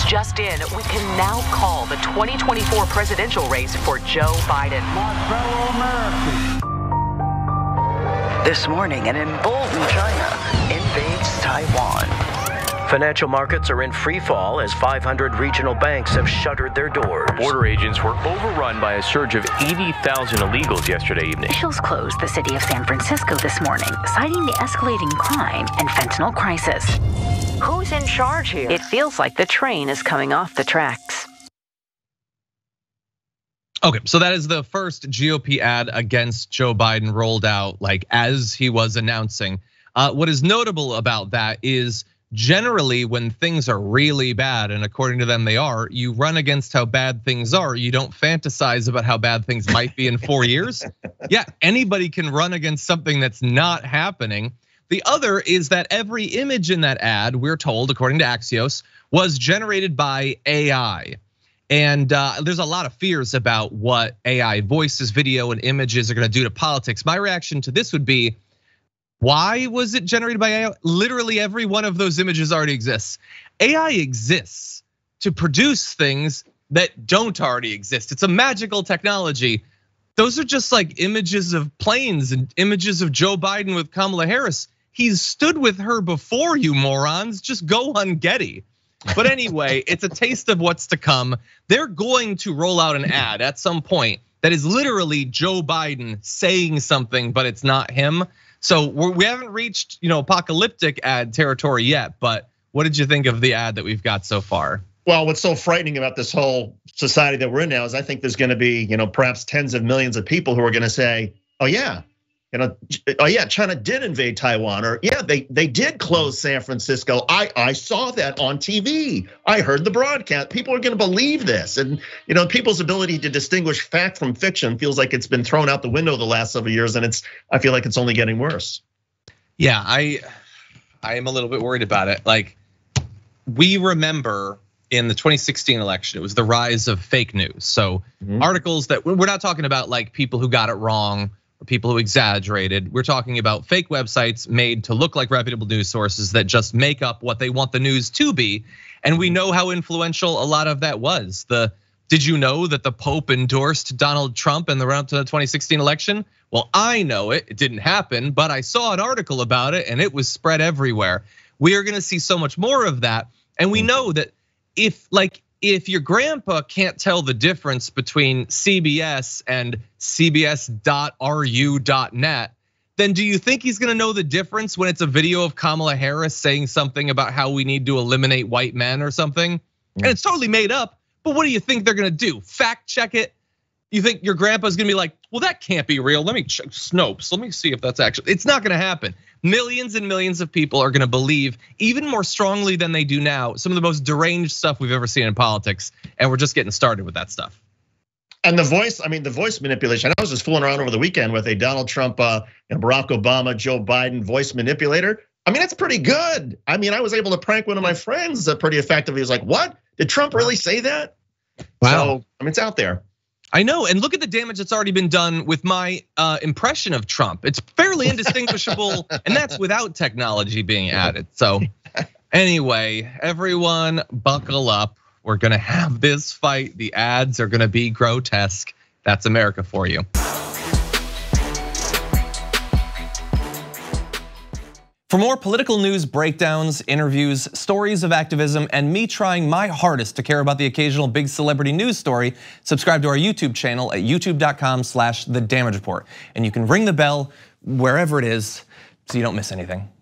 Just in, we can now call the 2024 presidential race for Joe Biden. My fellow Americans. This morning, an emboldened China invades Taiwan. Financial markets are in free fall as 500 regional banks have shuttered their doors. Border agents were overrun by a surge of 80,000 illegals yesterday evening. Officials closed the city of San Francisco this morning, citing the escalating crime and fentanyl crisis. Who's in charge here? It feels like the train is coming off the tracks. Okay, so that is the first GOP ad against Joe Biden rolled out, like as he was announcing. What is notable about that is generally when things are really bad, and according to them they are, you run against how bad things are. You don't fantasize about how bad things might be in 4 years. Yeah, anybody can run against something that's not happening. The other is that every image in that ad, we're told, according to Axios, was generated by AI. And there's a lot of fears about what AI voices, video, and images are gonna do to politics. My reaction to this would be, why was it generated by AI? Literally every one of those images already exists. AI exists to produce things that don't already exist. It's a magical technology. Those are just like images of planes and images of Joe Biden with Kamala Harris. He's stood with her before, you morons. Just go on Getty. But anyway, it's a taste of what's to come. They're going to roll out an ad at some point that is literally Joe Biden saying something, but it's not him. So we haven't reached, apocalyptic ad territory yet, but what did you think of the ad that we've got so far? Well, what's so frightening about this whole society that we're in now is I think there's gonna be, perhaps tens of millions of people who are gonna say, oh yeah, China did invade Taiwan, or yeah, they did close San Francisco. I saw that on TV. I heard the broadcast. People are gonna believe this. And people's ability to distinguish fact from fiction feels like it's been thrown out the window the last several years, and I feel like it's only getting worse. Yeah, I am a little bit worried about it. Like, we remember in the 2016 election, it was the rise of fake news. So articles that we're not talking about like people who got it wrong or people who exaggerated. We're talking about fake websites made to look like reputable news sources that just make up what they want the news to be. And we know how influential a lot of that was. Did you know that the Pope endorsed Donald Trump in the run up to the 2016 election? Well, I know it didn't happen, but I saw an article about it and it was spread everywhere. We are gonna see so much more of that. And we know that if your grandpa can't tell the difference between CBS and CBS.ru.net, then do you think he's gonna know the difference when it's a video of Kamala Harris saying something about how we need to eliminate white men or something? And it's totally made up, but what do you think they're gonna do? Fact check it? You think your grandpa's gonna be like, well, that can't be real. Let me check Snopes. Let me see if that's actually, it's not gonna happen. Millions and millions of people are gonna believe even more strongly than they do now some of the most deranged stuff we've ever seen in politics, and we're just getting started with that stuff. And the voice manipulation. I was just fooling around over the weekend with a Donald Trump, Barack Obama, Joe Biden voice manipulator. It's pretty good. I was able to prank one of my friends pretty effectively. He was like, what? Did Trump really say that? Wow. So, it's out there. I know, and look at the damage that's already been done with my impression of Trump. It's fairly indistinguishable, and that's without technology being added. So anyway, everyone buckle up. We're gonna have this fight. The ads are gonna be grotesque. That's America for you. For more political news, breakdowns, interviews, stories of activism, and me trying my hardest to care about the occasional big celebrity news story, subscribe to our YouTube channel at youtube.com/The Damage Report. And you can ring the bell wherever it is so you don't miss anything.